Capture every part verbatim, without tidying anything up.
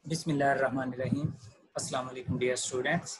बिस्मिल्लाहिर्रहमानिर्रहीम। अस्सलाम वालेकुम डियर स्टूडेंट्स।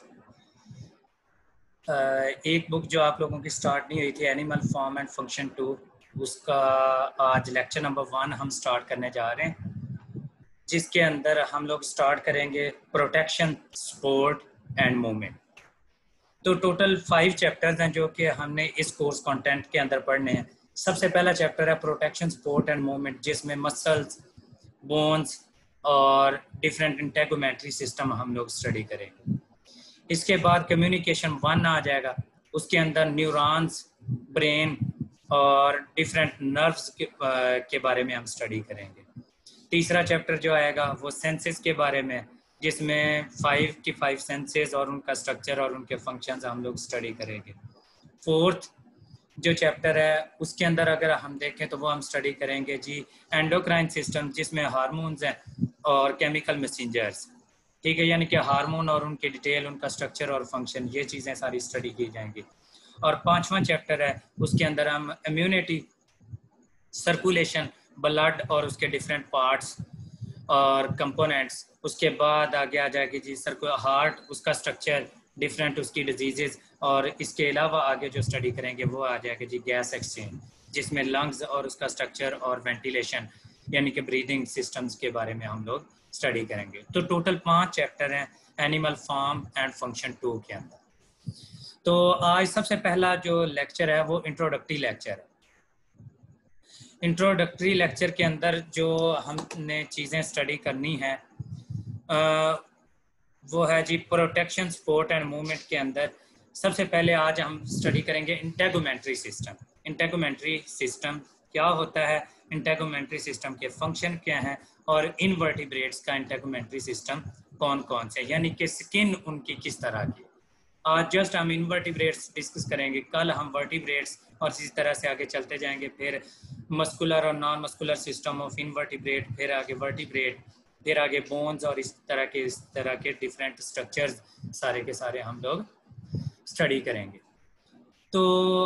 एक बुक जो आप लोगों की स्टार्ट नहीं हुई थी, animal form and function two, उसका आज लेक्चर नंबर वन हम स्टार्ट करने जा रहे हैं, जिसके अंदर हम लोग स्टार्ट करेंगे प्रोटेक्शन, सपोर्ट एंड मूवमेंट। तो टोटल फाइव चैप्टर्स हैं जो कि हमने इस कोर्स कंटेंट के अंदर पढ़ने हैं। सबसे पहला चैप्टर है प्रोटेक्शन, सपोर्ट एंड मूवमेंट, जिसमें मसल्स, बोन्स और डिफरेंट इंटेगोमेंट्री सिस्टम हम लोग स्टडी करेंगे। इसके बाद कम्युनिकेशन वन आ जाएगा, उसके अंदर न्यूरॉन्स, ब्रेन और डिफरेंट नर्व्स के, के बारे में हम स्टडी करेंगे। तीसरा चैप्टर जो आएगा वो सेंसेस के बारे में, जिसमें फाइव की फाइव सेंसेस और उनका स्ट्रक्चर और उनके फंक्शंस हम लोग स्टडी करेंगे। फोर्थ जो चैप्टर है उसके अंदर अगर हम देखें तो वो हम स्टडी करेंगे जी एंडोक्राइन सिस्टम, जिसमें हार्मोन्स हैं और केमिकल मैसेंजर्स, ठीक है, यानी कि हार्मोन और उनके डिटेल, उनका स्ट्रक्चर और फंक्शन, ये चीज़ें सारी स्टडी की जाएंगी। और पांचवा चैप्टर है उसके अंदर हम इम्यूनिटी, सर्कुलेशन, ब्लड और उसके डिफरेंट पार्ट्स और कंपोनेंट्स, उसके बाद आगे आ जाएगी जी सर्कुलर हार्ट, उसका स्ट्रक्चर, डिफरेंट उसकी डिजीजेस, और इसके अलावा आगे जो स्टडी करेंगे वो आ जाएगा जी गैस एक्सचेंज, जिसमें लंग्स और उसका स्ट्रक्चर और वेंटिलेशन यानी कि ब्रीदिंग सिस्टम्स के बारे में हम लोग स्टडी करेंगे। तो टोटल पांच चैप्टर हैं animal form and function two के अंदर। तो आज सबसे पहला जो लेक्चर है वो इंट्रोडक्टरी लेक्चर है। इंट्रोडक्टरी लेक्चर के अंदर जो हमने चीज़ें स्टडी करनी है आ, वो है जी प्रोटेक्शन, सपोर्ट एंड मूवमेंट के अंदर सबसे पहले आज हम स्टडी करेंगे इंटेगोमेंट्री सिस्टम। इंटेगोमेंट्री सिस्टम क्या होता है, इंटेगोमेंट्री सिस्टम के फंक्शन क्या हैं, और इनवर्टिब्रेट्स का इंटेगोमेंट्री सिस्टम कौन कौन से, यानी कि स्किन उनकी किस तरह की। आज जस्ट हम इनवर्टिब्रेट्स डिस्कस करेंगे, कल हम वर्टिब्रेट्स, और इसी तरह से आगे चलते जाएंगे, फिर मस्कुलर और non muscular system of invertebrate, फिर आगे वर्टिब्रेट, फिर आगे बोन्स, और इस तरह के इस तरह के डिफरेंट स्ट्रक्चर्स सारे के सारे हम लोग स्टडी करेंगे। तो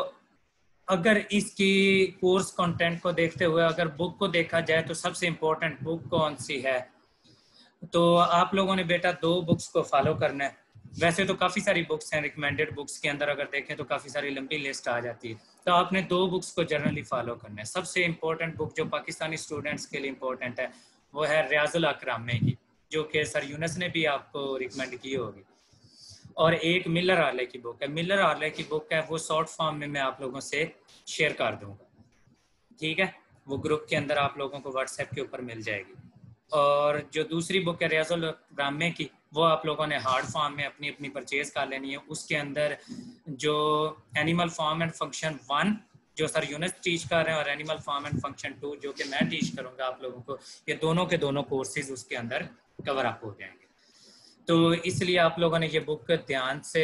अगर इसकी कोर्स कंटेंट को देखते हुए अगर बुक को देखा जाए तो सबसे इम्पोर्टेंट बुक कौन सी है, तो आप लोगों ने बेटा दो बुक्स को फॉलो करना है। वैसे तो काफ़ी सारी बुक्स हैं, रिकमेंडेड बुक्स के अंदर अगर देखें तो काफ़ी सारी लंबी लिस्ट आ जाती है, तो आपने दो बुक्स को जनरली फॉलो करना है। सबसे इम्पोर्टेंट बुक जो पाकिस्तानी स्टूडेंट्स के लिए इम्पोर्टेंट है वो है रियाजुल अकराम की, जो कि सर यूनस ने भी आपको रिकमेंड की होगी, और एक मिलर आर्ले की बुक है। मिलर आर्ले की बुक है वो शॉर्ट फॉर्म में मैं आप लोगों से शेयर कर दूंगा, ठीक है, वो ग्रुप के अंदर आप लोगों को व्हाट्सएप के ऊपर मिल जाएगी। और जो दूसरी बुक है रियाजुल अकराम की, वो आप लोगों ने हार्ड फॉर्म में अपनी अपनी परचेज कर लेनी है। उसके अंदर जो animal form and function one जो सर यूनस टीच कर रहे हैं, और animal form and function two जो कि मैं टीच करूंगा आप लोगों को, ये दोनों के दोनों कोर्सेज उसके अंदर कवर अप हो जाएंगे। तो इसलिए आप लोगों ने ये बुक ध्यान से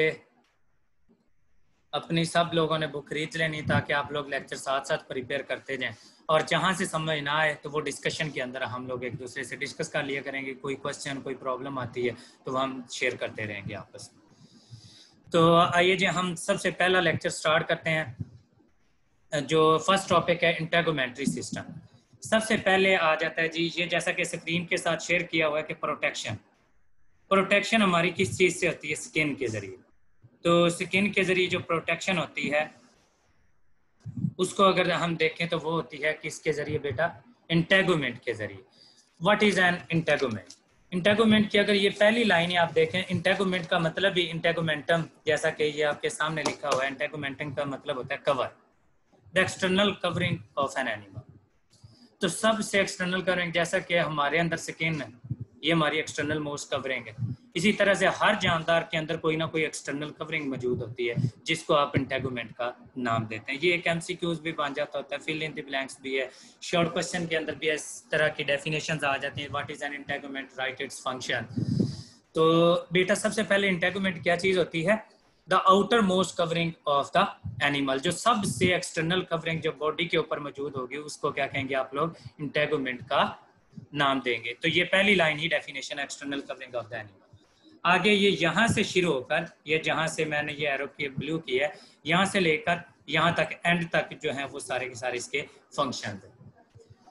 अपनी सब लोगों ने बुक खरीद लेनी, ताकि आप लोग लेक्चर साथ साथ प्रिपेयर करते जाएं, और जहां से समझ ना आए तो वो डिस्कशन के अंदर हम लोग एक दूसरे से डिस्कस कर लिया करेंगे। कोई क्वेश्चन, कोई प्रॉब्लम आती है तो वो हम शेयर करते रहेंगे आपस में। तो आइए जी हम सबसे पहला लेक्चर स्टार्ट करते हैं। जो फर्स्ट टॉपिक है इंटेगोमेंट्री सिस्टम। सबसे पहले आ जाता है जी ये, जैसा कि स्क्रीन के साथ शेयर किया हुआ है कि प्रोटेक्शन। प्रोटेक्शन हमारी किस चीज़ से होती है? स्किन के जरिए। तो स्किन के जरिए जो प्रोटेक्शन होती है उसको अगर हम देखें तो वो होती है किसके जरिए बेटा? इंटेगोमेंट के जरिए। What is an integument? Integument की अगर ये पहली लाइन ही आप देखें, इंटेगोमेंट का मतलब ही इंटेगोमेंटम, जैसा कि ये आपके सामने लिखा हुआ है, इंटेगोमेंटम का मतलब होता है cover, the external covering of an animal. तो सबसे एक्सटर्नल कवरिंग, जैसा कि हमारे अंदर स्किन है, ये हमारी एक्सटर्नल मोस्ट कवरिंग है, इसी तरह से हर जानदार के अंदर कोई ना कोई एक्सटर्नल कवरिंग मौजूद होती है, जिसको आप इंटेगोमेंट का नाम देते हैं। ये एक एमसीक्यूज भी बन जाता होता है, फिल इन द ब्लैंक्स भी है, शॉर्ट क्वेश्चन के अंदर भी इस तरह की डेफिनेशंस आ जाती हैं। What is an integument, right its function. तो बेटा सबसे पहले इंटेगोमेंट क्या चीज होती है? The outer most covering of the animal. जो सबसे एक्सटर्नल कवरिंग जो बॉडी के ऊपर मौजूद होगी उसको क्या कहेंगे आप लोग? इंटेगोमेंट का नाम देंगे। तो ये पहली लाइन ही definition external covering of the animal. आगे ये यहाँ से शुरू होकर, ये जहाँ से मैंने ये एरो की ब्लू की है, यहाँ से लेकर यहाँ तक एंड तक जो है वो सारे के सारे इसके फंक्शन हैं।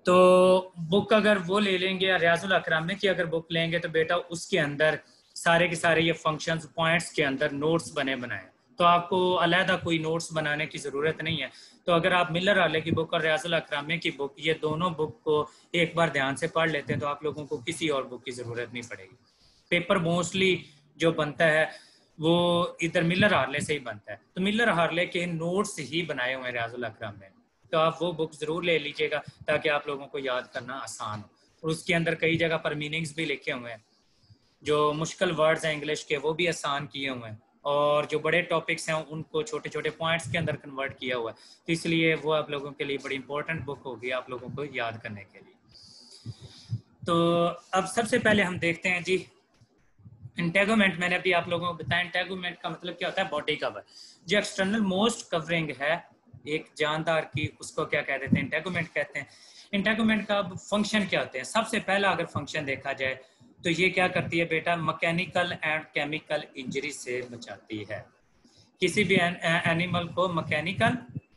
तो बुक अगर वो ले लेंगे, रियाजुल अकरामी की अगर बुक लेंगे तो बेटा उसके अंदर सारे के सारे ये फंक्शंस पॉइंट्स के अंदर नोट्स बने बनाए, तो आपको अलहदा कोई नोट्स बनाने की ज़रूरत नहीं है। तो अगर आप मिलर आले की बुक और रियाजुल अकरामी की बुक, ये दोनों बुक को एक बार ध्यान से पढ़ लेते हैं तो आप लोगों को किसी और बुक की ज़रूरत नहीं पड़ेगी। पेपर मोस्टली जो बनता है वो इधर मिलर हार्ले से ही बनता है, तो मिलर हार्ले के नोट्स ही बनाए हुए हैं रियाजुल अकराम में, तो आप वो बुक ज़रूर ले लीजिएगा ताकि आप लोगों को याद करना आसान हो। और उसके अंदर कई जगह पर मीनिंग्स भी लिखे हुए हैं, जो मुश्किल वर्ड्स हैं इंग्लिश के वो भी आसान किए हुए हैं, और जो बड़े टॉपिक्स हैं उनको छोटे छोटे पॉइंट्स के अंदर कन्वर्ट किया हुआ है, तो इसलिए वो आप लोगों के लिए बड़ी इंपॉर्टेंट बुक होगी आप लोगों को याद करने के लिए। तो अब सबसे पहले हम देखते हैं जी इंटेगोमेंट। मैंने अभी आप लोगों को बताया इंटेगोमेंट का मतलब क्या होता है, बॉडी कवर। जो एक्सटर्नल मोस्ट कवरिंग है एक जानदार की, उसको क्या कह देते हैं, इंटेगोमेंट कहते हैं। इंटेगोमेंट का फंक्शन क्या होते हैं, सबसे पहला अगर फंक्शन देखा जाए तो ये क्या करती है बेटा, मैकेनिकल एंड केमिकल इंजरी से बचाती है। किसी भी एनिमल को मैकेनिकल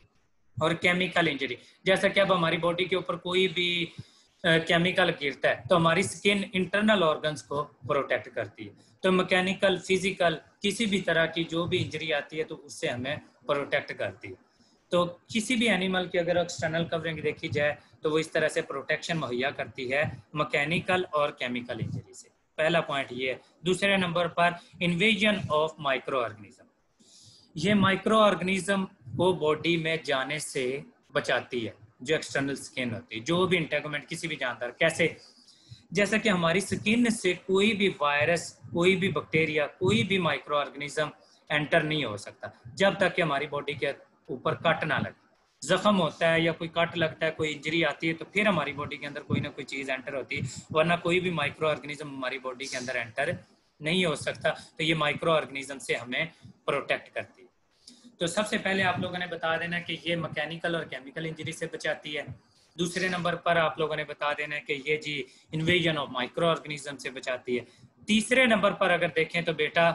और केमिकल इंजरी, जैसा कि अब हमारी बॉडी के ऊपर कोई भी केमिकल uh, गिरता है तो हमारी स्किन इंटरनल ऑर्गन्स को प्रोटेक्ट करती है, तो मैकेनिकल फिजिकल किसी भी तरह की जो भी इंजरी आती है तो उससे हमें प्रोटेक्ट करती है। तो किसी भी एनिमल की अगर एक्सटर्नल कवरिंग देखी जाए तो वो इस तरह से प्रोटेक्शन मुहैया करती है मैकेनिकल और केमिकल इंजरी से, पहला पॉइंट ये है। दूसरे नंबर पर इन्वेजन ऑफ माइक्रो ऑर्गेनिज्म, ये माइक्रो ऑर्गेनिज्म को बॉडी में जाने से बचाती है, जो एक्सटर्नल स्किन होती है, जो भी इंटेगोमेंट किसी भी जानदार। कैसे, जैसा कि हमारी स्किन से कोई भी वायरस, कोई भी बैक्टीरिया, कोई भी माइक्रो ऑर्गेनिज्म एंटर नहीं हो सकता जब तक कि हमारी बॉडी के ऊपर कट ना लगे। जख्म होता है या कोई कट लगता है, कोई इंजरी आती है तो फिर हमारी बॉडी के अंदर कोई ना कोई चीज एंटर होती है, वरना कोई भी माइक्रो ऑर्गेनिज्म हमारी बॉडी के अंदर एंटर नहीं हो सकता। तो ये माइक्रो ऑर्गेनिज्म से हमें प्रोटेक्ट करती है। तो सबसे पहले आप लोगों ने बता देना कि ये मैकेनिकल और केमिकल इंजरी से बचाती है। दूसरे नंबर पर आप लोगों ने बता देना कि ये जी इन्वेजन ऑफ माइक्रो ऑर्गेनिज्म से बचाती है। तीसरे नंबर पर अगर देखें तो बेटा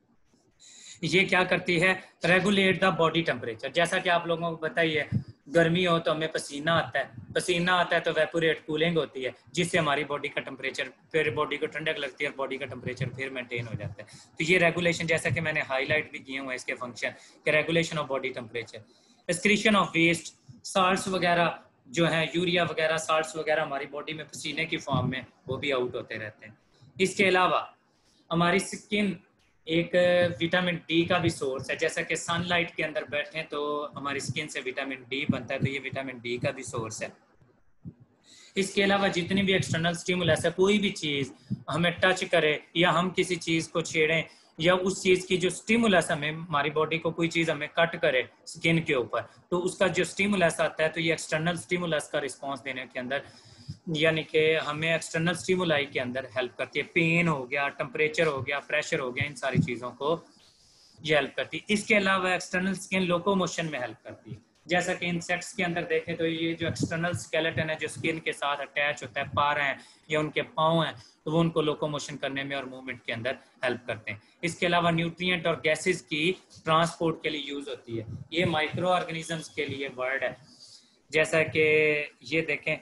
ये क्या करती है, रेगुलेट द बॉडी टेम्परेचर। जैसा कि आप लोगों को बताइए, गर्मी हो तो हमें पसीना आता है, पसीना आता है तो वेपोरेट कूलिंग होती है, जिससे हमारी बॉडी का टेम्परेचर, फिर बॉडी को ठंडक लगती है और बॉडी का टेम्परेचर फिर मेंटेन हो जाता है। तो ये रेगुलेशन, जैसा कि मैंने हाईलाइट भी किए हुए हैं इसके फंक्शन, कि regulation of body temperature, excretion of waste, salts वगैरह जो है, यूरिया वगैरह, साल्ट्स वगैरह हमारी बॉडी में पसीने की फॉर्म में वो भी आउट होते रहते हैं। इसके अलावा हमारी स्किन एक विटामिन डी का भी सोर्स है, जैसा कि सनलाइट के अंदर बैठे तो हमारी स्किन से विटामिन डी बनता है, तो ये विटामिन डी का भी सोर्स है। इसके अलावा जितनी भी एक्सटर्नल स्टिमुलस है, कोई भी चीज़ हमें टच करे या हम किसी चीज़ को छेड़ें या उस चीज़ की जो स्टिमुलस हमें, हमारी बॉडी को कोई चीज़ हमें कट करे स्किन के ऊपर, तो उसका जो स्टिमुलस आता है तो ये एक्सटर्नल स्टिमुलस का रिस्पॉन्स देने के अंदर, यानी कि हमें एक्सटर्नल स्टिमुलाई के अंदर हेल्प करती है। पेन हो गया, टेम्परेचर हो गया, प्रेशर हो गया, इन सारी चीज़ों को ये हेल्प करती है। इसके अलावा एक्सटर्नल स्किन लोकोमोशन में हेल्प करती है, जैसा कि इंसेक्ट्स के अंदर देखें तो ये जो एक्सटर्नल स्केलेटन है जो स्किन के साथ अटैच होता है, पार हैं या उनके पाँव हैं, तो वो उनको लोकोमोशन करने में और मूवमेंट के अंदर हेल्प करते हैं। इसके अलावा न्यूट्रिएंट और गैसेस की ट्रांसपोर्ट के लिए यूज होती है। ये माइक्रो ऑर्गेनिजम्स के लिए वर्ड है, जैसा कि ये देखें,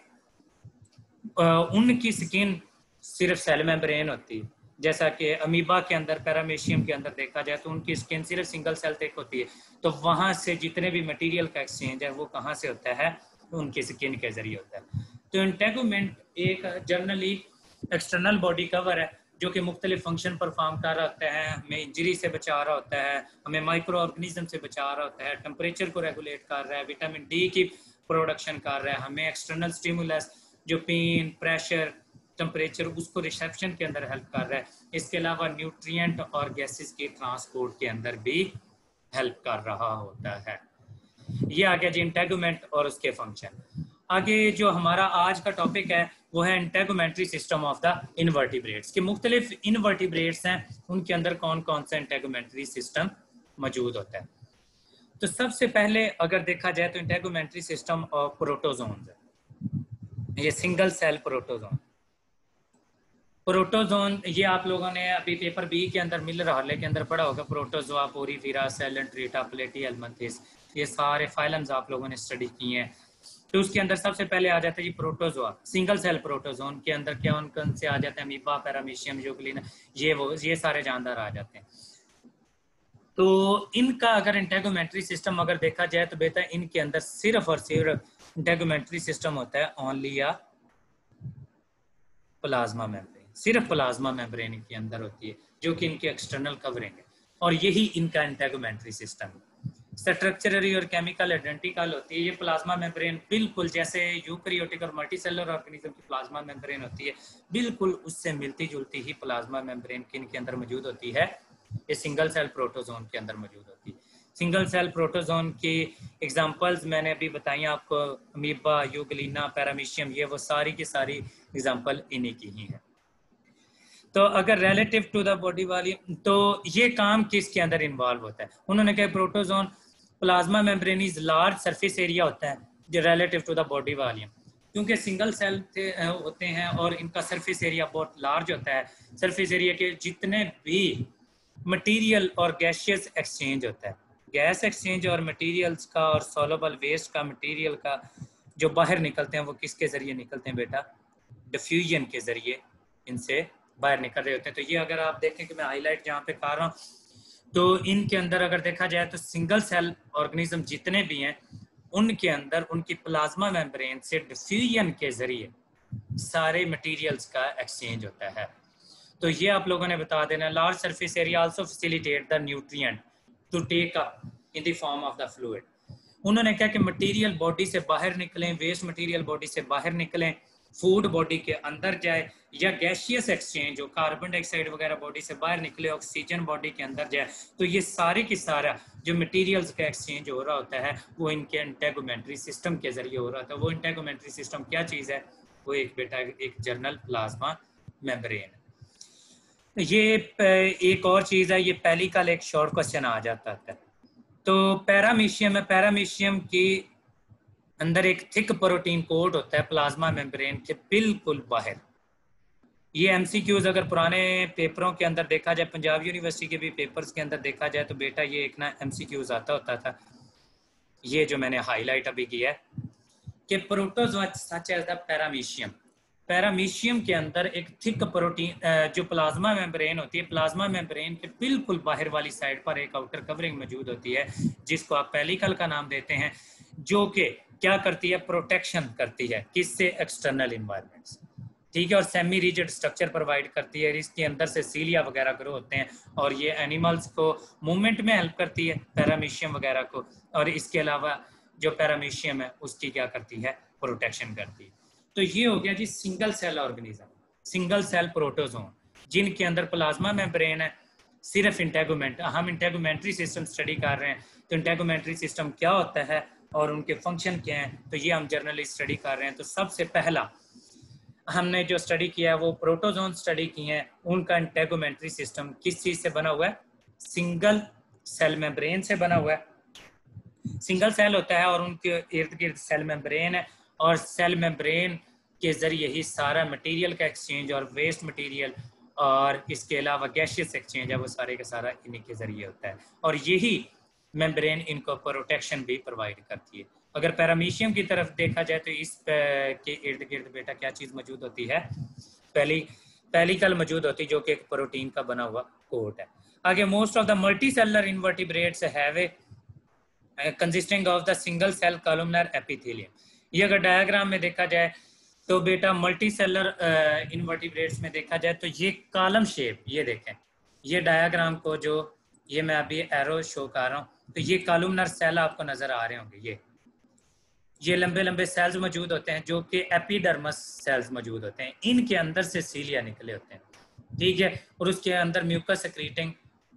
उनकी स्किन सिर्फ सेल मेम्ब्रेन होती है, जैसा कि अमीबा के अंदर, पैरामेशियम के अंदर देखा जाए तो उनकी स्किन सिर्फ सिंगल सेल तक होती है, तो वहां से जितने भी मटेरियल का एक्सचेंज है वो कहाँ से होता है, उनकी स्किन के जरिए होता है। तो इंटेगुमेंट एक जनरली एक्सटर्नल बॉडी कवर है जो कि मुख्तलिफ फंक्शन परफॉर्म कर रहा होता है, हमें इंजरी से बचा रहा होता है, हमें माइक्रो ऑर्गेनिज्म से बचा रहा होता है, टेम्परेचर को रेगुलेट कर रहा है, विटामिन डी की प्रोडक्शन कर रहा है, हमें एक्सटर्नल स्टिमुलस जो पेन, प्रेशर, टेम्परेचर, उसको रिसेप्शन के अंदर हेल्प कर रहा है। इसके अलावा न्यूट्रिएंट और गैसेस के ट्रांसपोर्ट के अंदर भी हेल्प कर रहा होता है। ये आ गया जी इंटेगुमेंट और उसके फंक्शन। आगे जो हमारा आज का टॉपिक है वो है integumentary system of the invertebrates, के मुख्तलिफ इनवर्टिब्रेट्स हैं, उनके अंदर कौन कौन सा इंटेगुमेंट्री सिस्टम मौजूद होता है। तो सबसे पहले अगर देखा जाए तो इंटेगुमेंट्री सिस्टम ऑफ प्रोटोजोन्स है, ये सिंगल सेल प्रोटोजोन। प्रोटोजोन ये आप लोगों ने अभी पेपर बी के अंदर मिलर हार्ले के अंदर पढ़ा होगा, प्रोटोजोआ, पोरीफेरा, सेलेंट्रेटा, प्लेटी, एल्मंथिस, ये सारे फाइलम्स आप लोगों ने स्टडी किए हैं। तो उसके अंदर सबसे पहले आ जाता है जी प्रोटोजोआ, सिंगल सेल प्रोटोजोन के अंदर क्या उन कौन से आ जाते हैं, अमीबा, पैरामीशियम, यूग्लिना, ये वो ये सारे जानदार आ जाते हैं। तो इनका अगर इंटेगोमेंट्री सिस्टम अगर देखा जाए तो बेटा इनके अंदर सिर्फ और सिर्फ इंटेगोमेंट्री सिस्टम होता है ओनली या प्लाज्मा मेम्ब्रेन, सिर्फ प्लाज्मा मेम्ब्रेन इनके अंदर होती है जो कि इनकी एक्सटर्नल कवरिंग है, और यही इनका इंटेगोमेंट्री सिस्टम है। स्ट्रक्चरली और केमिकल आइडेंटिकल होती है ये प्लाज्मा मेम्ब्रेन, बिल्कुल जैसे यूकैरियोटिक और मल्टीसेलुलर ऑर्गेनिज्म की प्लाज्मा मेम्ब्रेन होती है, बिल्कुल उससे मिलती जुलती ही प्लाज्मा मेम्ब्रेन किनके अंदर मौजूद होती है, ये सिंगल सेल प्रोटोजोन के अंदर मौजूद होती है। सिंगल सेल प्रोटोजोन की एग्जांपल्स मैंने अभी बताई आपको, अमीबा, यूग्लिना, पैरामीशियम, ये वो सारी की सारी एग्जांपल इन्हीं की ही है। तो अगर relative to the body volume, तो ये काम किसके अंदर इन्वॉल्व होता है, उन्होंने कहा protozoan plasma membrane is large surface area होता है जो relative to the body volume, क्योंकि सिंगल सेल होते हैं और इनका सरफेस एरिया बहुत लार्ज होता है। सरफेस एरिया के जितने भी मटेरियल और गैशियस एक्सचेंज होता है, गैस एक्सचेंज और मटेरियल्स का और सॉल्युबल वेस्ट का, मटेरियल का जो बाहर निकलते हैं वो किसके जरिए निकलते हैं बेटा, डिफ्यूजन के जरिए इनसे बाहर निकल रहे होते हैं। तो ये अगर आप देखें कि मैं हाईलाइट जहाँ पे कर रहा हूँ, तो इनके अंदर अगर देखा जाए तो सिंगल सेल ऑर्गेनिज्म जितने भी हैं उनके अंदर उनकी प्लाज्मा मेम्ब्रेन से डिफ्यूजन के जरिए सारे मटेरियल्स का एक्सचेंज होता है। तो ये आप लोगों ने बता देना, large surface area also facilitate the nutrient to take up in the form of the fluid. उन्होंने कहा कि मटेरियल बॉडी से बाहर निकलें, वेस्ट मटेरियल बॉडी से बाहर निकलें, फूड बॉडी के अंदर जाए, या गैशियस एक्सचेंज हो, कार्बन डाइऑक्साइड वगैरह बॉडी से बाहर निकले, ऑक्सीजन बॉडी के अंदर जाए, तो ये सारे की सारा जो मटेरियल्स का एक्सचेंज हो रहा होता है वो इनके इंटेगोमेंट्री सिस्टम के जरिए हो रहा था। वो इंटेगोमेंट्री सिस्टम क्या चीज़ है, वो एक बेटा एक जर्नल प्लाज्मा मेम्ब्रेन। ये एक और चीज़ है, ये पहली कल एक शॉर्ट क्वेश्चन आ जाता है। तो पैरामीशियम है, पैरामीशियम की अंदर एक थिक प्रोटीन कोट होता है प्लाज्मा मेम्ब्रेन के बिल्कुल बाहर। ये एमसीक्यूज अगर पुराने पेपरों के अंदर देखा जाए, पंजाब यूनिवर्सिटी के भी पेपर्स के अंदर देखा जाए, तो बेटा ये एक ना एमसीक्यूज आता होता था, ये जो मैंने हाईलाइट अभी किया है कि protozoa such as the paramecium, paramecium के अंदर एक थिक प्रोटीन जो प्लाज्मा मेम्ब्रेन होती है, प्लाज्मा मेम्ब्रेन के बिल्कुल बाहर वाली साइड पर एक आउटर कवरिंग मौजूद होती है जिसको आप पेलिकल का नाम देते हैं, जो कि क्या करती है, प्रोटेक्शन करती है किससे, एक्सटर्नल इन्वायरमेंट से, ठीक है, और सेमी रिजिड स्ट्रक्चर प्रोवाइड करती है। इसके अंदर से सीलिया वगैरह ग्रो होते हैं और ये एनिमल्स को मूवमेंट में हेल्प करती है पैरामीशियम वगैरह को, और इसके अलावा जो पैरामीशियम है उसकी क्या करती है, प्रोटेक्शन करती है। तो ये हो गया जी single cell organism, single cell protozoan जिनके अंदर प्लाज्मा मेम्ब्रेन है, सिर्फ इंटेगोमेंट, हम इंटेगोमेंट्री सिस्टम स्टडी कर रहे हैं, तो इंटेगोमेंट्री सिस्टम क्या होता है और उनके फंक्शन क्या हैं, तो ये हम जर्नली स्टडी कर रहे हैं। तो सबसे पहला हमने जो स्टडी किया है वो प्रोटोजोन स्टडी किए हैं, उनका इंटेगोमेंट्री सिस्टम किस चीज से बना हुआ है, सिंगल सेल मेम्ब्रेन से बना हुआ है। सिंगल सेल होता है और उनके इर्द गिर्द सेल मेम्ब्रेन है, और सेल मेम्ब्रेन के जरिए ही सारा मटेरियल का एक्सचेंज और वेस्ट मटेरियल और इसके अलावा गैशियस एक्सचेंज है वो सारे का सारा इन्हीं के जरिए होता है, और यही मेम्ब्रेन इनको प्रोटेक्शन भी प्रोवाइड करती है। अगर पैरामीशियम की तरफ देखा जाए तो इस के इर्द गिर्द बेटा क्या चीज मौजूद होती है, पहली पेलिकल मौजूद होती है जो कि एक प्रोटीन का बना हुआ कोट है। आगे most of the multicellular invertebrates have a consisting of the single cell columnar epithelium. ये अगर डायग्राम में देखा जाए तो बेटा मल्टी सेलर इन्वर्टिब्रेट्स में देखा जाए तो ये कॉलम शेप, ये देखें ये डायग्राम को जो ये मैं अभी एरो शो कर रहा हूँ, तो ये कॉलमनर सेल आपको नजर आ रहे होंगे, ये ये लंबे लंबे सेल्स मौजूद होते हैं जो कि एपिडर्मस सेल्स मौजूद होते हैं, इनके अंदर से सीलिया निकले होते हैं, ठीक है, और उसके अंदर म्यूकस सेक्रीटिंग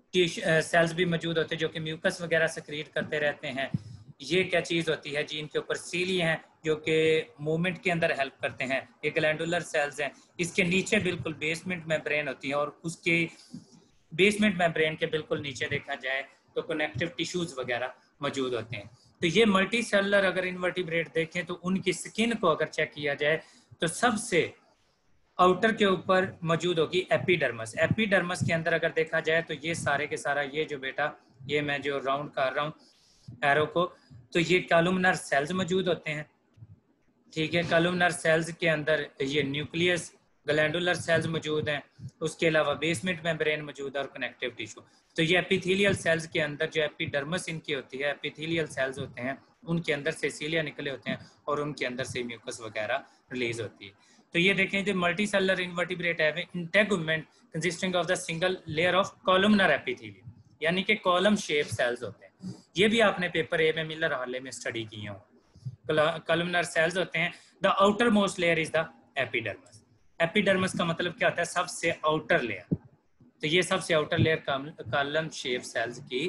सेल्स भी मौजूद होते हैं जो कि म्यूकस वगैरह सेक्रीट करते रहते हैं। ये क्या चीज़ होती है जी, इनके ऊपर सीलिया हैं जो कि मूवमेंट के अंदर हेल्प करते हैं, ये ग्लैंडुलर सेल्स हैं। इसके नीचे बिल्कुल बेसमेंट मेम्ब्रेन होती है, और उसके बेसमेंट मेम्ब्रेन के बिल्कुल नीचे देखा जाए तो कनेक्टिव टिश्यूज वगैरह मौजूद होते हैं। तो ये मल्टी सेलुलर अगर इन्वर्टिब्रेट देखें तो उनकी स्किन को अगर चेक किया जाए तो सबसे आउटर के ऊपर मौजूद होगी एपिडर्मस। एपिडर्मस के अंदर अगर देखा जाए तो ये सारे के सारा ये जो बेटा ये मैं जो राउंड कर रहा हूँ एरो को, तो ये कॉलमनर सेल्स मौजूद होते हैं, ठीक है। कॉलमनर सेल्स के अंदर ये न्यूक्लियस, ग्लैंडुलर सेल्स मौजूद हैं, उसके अलावा बेसमेंट मेम्ब्रेन मौजूद है और कनेक्टिव टिश्यू। तो ये एपिथेलियल सेल्स के अंदर जो एपिडर्मिस इनकी होती है, एपिथेलियल सेल्स होते हैं, उनके अंदर से सीलिया निकले होते हैं और उनके अंदर से म्यूकस वगैरह रिलीज होती है। तो ये देखें जो मल्टी सेलुलर इन्वर्टिब्रेट है integument consisting of the single layer of columnar epithelium, यानी कि कॉलम शेप सेल्स होते हैं। ये भी आपने पेपर ए में मिलर हवाले में स्टडी किए हो। कॉलमनर सेल्स होते हैं। The outer most layer is the epidermis. Epidermis का मतलब क्या होता है? सबसे आउटर लेयर। तो ये सबसे outer layer column shape cells की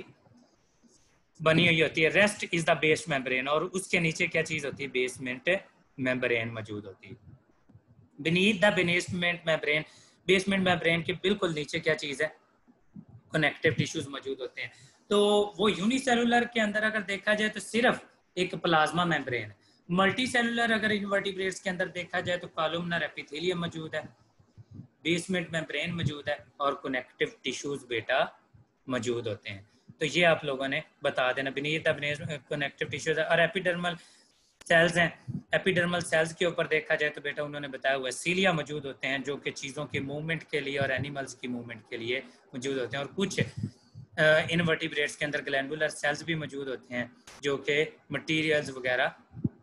बनी हुई होती है। Rest is the base membrane, और उसके नीचे क्या चीज होती है? बेसमेंट मेम्ब्रेन मौजूद होती है। Beneath the basement membrane, basement membrane के बिल्कुल नीचे क्या चीज है? कनेक्टिव टिश्यूज मौजूद होते हैं। तो वो यूनिसेलुलर के अंदर अगर देखा जाए तो सिर्फ एक प्लाज्मा मेम्ब्रेन है। मल्टी सेलुलर अगर इन्वर्टिब्रेट्स के अंदर देखा जाए तो कॉलमनर एपिथेलियम मौजूद है, बेसमेंट मेम्ब्रेन मौजूद है और कनेक्टिव टिश्यूज बेटा मौजूद होते हैं। तो ये आप लोगों ने बता देना। बीनीथ द कनेक्टिव टिश्यूज और एपिडर्मल सेल्स हैं। एपिडर्मल सेल्स के ऊपर देखा जाए तो बेटा उन्होंने बताया हुआ सीलिया मौजूद होते हैं जो कि चीज़ों के मूवमेंट के लिए और एनिमल्स की मूवमेंट के लिए मौजूद होते हैं। और कुछ इनवर्टिब्रेट्स के अंदर ग्लैंडुलर सेल्स भी मौजूद होते हैं जो कि मटीरियल्स वगैरह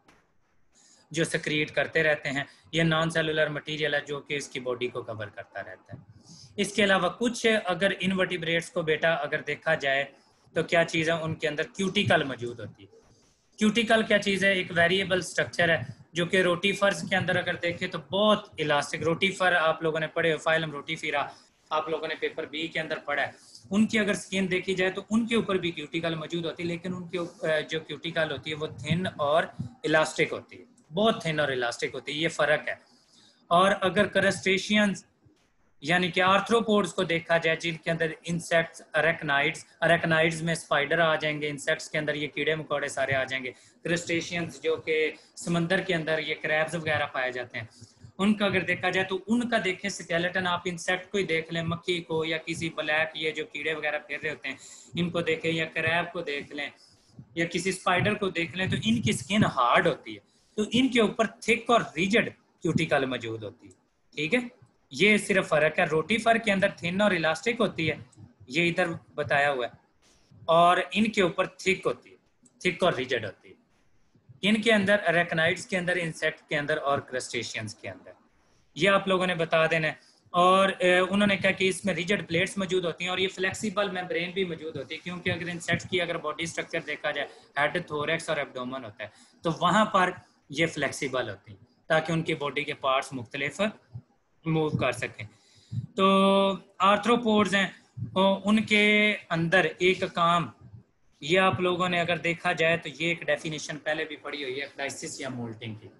जो सक्रिएट करते रहते हैं। ये नॉन सेलुलर मटीरियल है जो कि इसकी बॉडी को कवर करता रहता है। इसके अलावा कुछ अगर इनवर्टिब्रेट्स को बेटा अगर देखा जाए तो क्या चीज़ है? उनके अंदर क्यूटिकल मौजूद होती है। क्यूटिकल क्या चीज़ है? एक वेरिएबल स्ट्रक्चर है जो कि रोटीफर्स के अंदर अगर देखें तो बहुत इलास्टिक। रोटीफर आप लोगों ने पढ़े, फाइलम रोटीफिरा आप लोगों ने पेपर बी के अंदर पढ़ा है। उनकी अगर स्किन देखी जाए तो उनके ऊपर भी क्यूटिकल मौजूद होती है, लेकिन उनके जो क्यूटिकल होती है वो थिन और इलास्टिक होती है, बहुत थिन और इलास्टिक होती है, ये फर्क है। और अगर क्रस्टेशियंस यानी कि आर्थ्रोपोड्स को देखा जाए जिनके अंदर इंसेक्ट्स, अरेक्नाइड्स, अरेक्नाइड्स में स्पाइडर आ जाएंगे, इंसेक्ट्स के अंदर ये कीड़े मकोड़े सारे आ जाएंगे। क्रस्टेशियंस जो कि समंदर के अंदर ये क्रैब्स वगैरह पाए जाते हैं, उनका अगर देखा जाए तो उनका देखें स्केलेटन, आप इंसेक्ट को ही देख लें, मक्खी को या किसी ब्लैक ये जो कीड़े वगैरह फिर रहे होते हैं इनको देखें, या क्रैब को देख लें या किसी स्पाइडर को देख लें, तो इनकी स्किन हार्ड होती है, तो इनके ऊपर थिक और रिजिड क्यूटिकल मौजूद होती है। ठीक है, ये सिर्फ फर्क है। रोटीफर के अंदर थिन और इलास्टिक होती है, ये इधर बताया हुआ है, और इनके ऊपर थिक होती है, थिक और रिजिड होती है। इनके अंदर अरेक्नाइड्स के अंदर, इंसेक्ट के अंदर और क्रस्टेशियंस के अंदर, ये आप लोगों ने बता देना है। और उन्होंने कहा कि इसमें रिजिड प्लेट्स मौजूद होती हैं और ये फ्लेक्सिबल मेम्ब्रेन भी मौजूद होती है, क्योंकि अगर इंसेक्ट की अगर बॉडी स्ट्रक्चर देखा जाए, हेड, थोरैक्स और एब्डोमेन होता है, तो वहां पर ये फ्लेक्सिबल होती है ताकि उनकी बॉडी के पार्ट्स मुख्तलिफ मूव कर सकें। तो आर्थ्रोपोड्स हैं, उनके अंदर एक काम ये आप लोगों ने अगर देखा जाए तो ये एक डेफिनेशन पहले भी पढ़ी हुई है, क्राइसिस या मोल्टिंग की,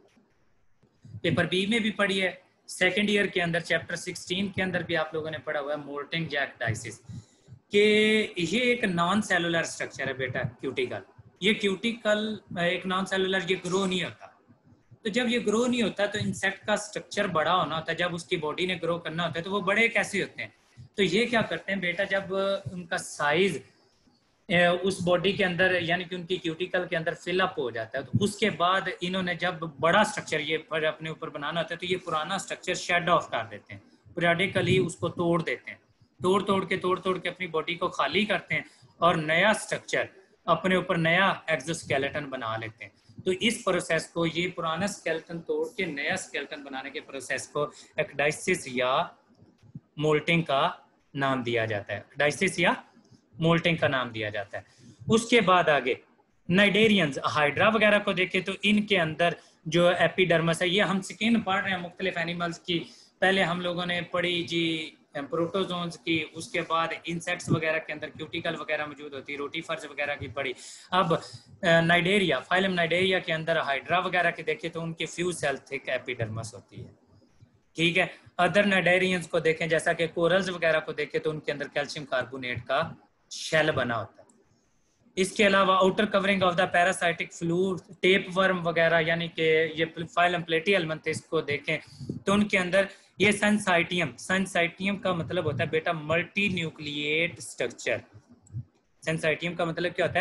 पेपर बी में भी पढ़ी है, सेकेंड ईयर के अंदर चैप्टर सिक्सटीन के अंदर भी आप लोगों ने पढ़ा हुआ है मोल्टिंग या क्राइसिस, कि ये एक नॉन सेलुलर स्ट्रक्चर है बेटा क्यूटिकल। ये क्यूटिकल एक नॉन सेलुलर, ये ग्रो नहीं होता। तो जब ये ग्रो नहीं होता तो इंसेक्ट का स्ट्रक्चर बड़ा होना होता है, जब उसकी बॉडी ने ग्रो करना होता है तो वो बड़े कैसे होते हैं? तो ये क्या करते हैं बेटा, जब उनका साइज उस बॉडी के अंदर यानी कि उनकी क्यूटिकल के अंदर फिलअप हो जाता है, तो उसके बाद इन्होंने जब बड़ा स्ट्रक्चर ये पर अपने ऊपर बनाना होता है तो ये पुराना स्ट्रक्चर शेड ऑफ कर देते हैं, पीरियडिकली उसको तोड़ देते हैं, तोड़ तोड़ के तोड़ तोड़ के अपनी बॉडी को खाली करते हैं और नया स्ट्रक्चर अपने ऊपर, नया एक्सोस्केलेटन बना लेते हैं। तो इस प्रोसेस को, ये पुराना स्केलेटन तोड़ के नया स्केलेटन बनाने के प्रोसेस को एक्डाइसिस या मोल्टिंग का नाम दिया जाता है, एक्डाइसिस या मोल्टिंग का नाम दिया जाता है। उसके बाद आगे नाइडेरियंस, हाइड्रा वगैरह को देखें तो इनके अंदर जो एपिडर्मस है, ये हम स्किन पढ़ रहे हैं मुख्तलिफ एनिमल्स की, पहले हम लोगों ने पढ़ी जी प्रोटोजोन्स की, उसके बाद इंसेक्ट्स वगैरह के अंदर क्यूटिकल वगैरह मौजूद होती है, रोटीफर्स वगैरह की पढ़ी। अब नाइडेरिया, फाइलम नाइडेरिया के अंदर हाइड्रा वगैरह की देखें तो उनके फ्यू सेल थिक एपिडर्मस होती है। ठीक है, अदर नाइडेरियंस को देखें जैसा कि कोरल्स वगैरह को देखें तो उनके अंदर कैल्शियम कार्बोनेट का शेल बना होता है। इसके अलावा outer covering of the parasitic fluid, tapeworm वगैरह यानी कि ये फाइलम प्लेटिहेल्मिन्थेस को देखें तो उनके अंदर ये सेंसाइटियम, सेंसाइटियम का मतलब होता है बेटा मल्टी न्यूक्लिएट स्ट्रक्चर। सेंसाइटियम का मतलब क्या होता है?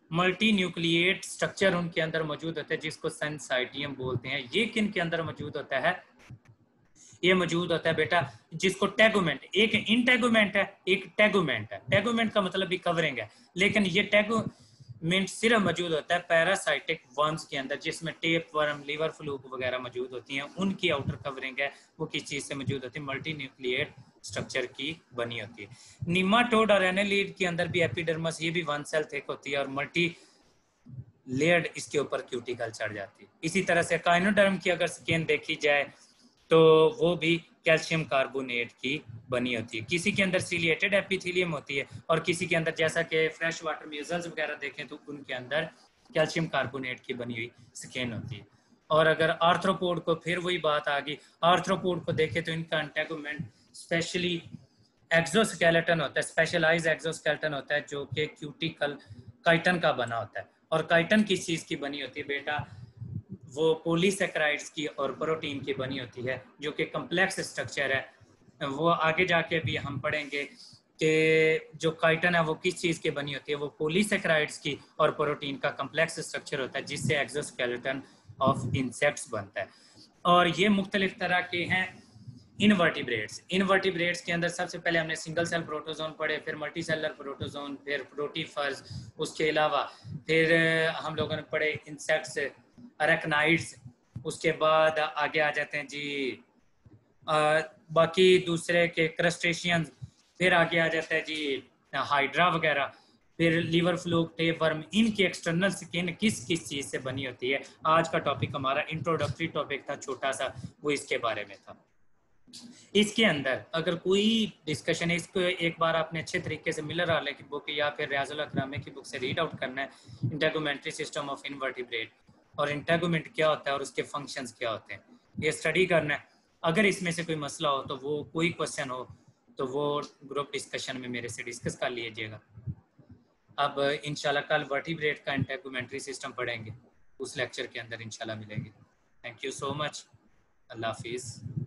मल्टी न्यूक्लिएट स्ट्रक्चर उनके अंदर मौजूद होता है जिसको सेंसाइटियम बोलते हैं। ये किन के अंदर मौजूद होता है? ये मौजूद होता है बेटा जिसको टैगोमेंट, एक इंटैगोमेंट है, एक टैगोमेंट है। टैगोमेंट का मतलब भी कवरिंग है, लेकिन ये टैगोमेंट सिर्फ मौजूद होता है पैरासाइटिक वर्म्स के अंदर, जिसमें टेप वर्म, लीवर फ्लूक वगैरह मौजूद होती हैं। उनकी आउटर कवरिंग है वो किस चीज से मौजूद होती है? मल्टी न्यूक्लिएट स्ट्रक्चर की बनी होती है। निमाटोड और एनालिड के अंदर भी एपिडर्मस, ये भी वन सेल थिक होती है और मल्टी लेयर्ड इसके ऊपर क्यूटिकल चढ़ जाती है। इसी तरह से काइनोडर्म की अगर स्किन देखी जाए तो वो भी कैल्शियम कार्बोनेट की बनी होती है। किसी के अंदर सिलिएटेड एपिथेलियम होती है और किसी के अंदर, जैसा कि फ्रेश वाटर म्यूजल्स वगैरह देखें तो उनके अंदर कैल्शियम कार्बोनेट की बनी हुई स्किन होती है। और अगर आर्थ्रोपोड को, फिर वही बात आ गई, आर्थ्रोपोड को देखें तो इनका एंटेगोमेंट स्पेशली एक्सोस्केलेटन होता है, स्पेशलाइज एक्सोस्केलेटन होता है जो कि क्यूटिकल काइटन का बना होता है। और काइटन किस चीज की बनी होती है बेटा? वो पॉलीसेकेराइड्स की और प्रोटीन की बनी होती है, जो कि कम्प्लेक्स स्ट्रक्चर है। वो आगे जाके भी हम पढ़ेंगे कि जो काइटन है वो किस चीज की बनी होती है। वो पॉलीसेकेराइड्स की और प्रोटीन का कम्प्लेक्स स्ट्रक्चर होता है जिससे एक्सोस्केलेटन ऑफ इंसेक्ट्स बनता है। और ये मुख्तलिफ तरह के हैं इनवर्टिब्रेट्स। इनवर्टिब्रेट्स के अंदर सबसे पहले हमने सिंगल सेल प्रोटोजोन पढ़े, फिर मल्टी सेलर प्रोटोजोन, फिर प्रोटीफर्स। उसके अलावा फिर हम लोगों ने पढ़े इंसेक्ट्स, अरेक्नाइड्स। उसके बाद आगे आ जाते हैं जी आ, बाकी दूसरे के क्रस्टेशियंस। फिर आगे आ जाता है जी हाइड्रा वगैरह। फिर लीवर फ्लूक, टेप वर्म, इनकी एक्सटर्नल स्किन किस किस चीज से बनी होती है। आज का टॉपिक हमारा इंट्रोडक्टरी टॉपिक था, छोटा सा, वो इसके बारे में था। इसके अंदर अगर कोई डिस्कशन है, इसको एक बार आपने अच्छे तरीके से मिलर आले की बुक या फिर रियाजुल अकरामी की बुक से रीड आउट करना है, इंटेगोमेंट्री सिस्टम ऑफ इनवर्टिब्रेट, और इंटेगोमेंट क्या होता है और उसके फंक्शंस क्या होते हैं, ये स्टडी करना है। अगर इसमें से कोई मसला हो तो वो कोई क्वेश्चन हो तो वो ग्रुप डिस्कशन में मेरे से डिस्कस कर लीजिएगा। अब इंशाल्लाह कल वर्टिब्रेट का इंटेगोमेंट्री सिस्टम पढ़ेंगे, उस लेक्चर के अंदर इंशाल्लाह मिलेंगे। थैंक यू सो मच, अल्लाह हाफिज़।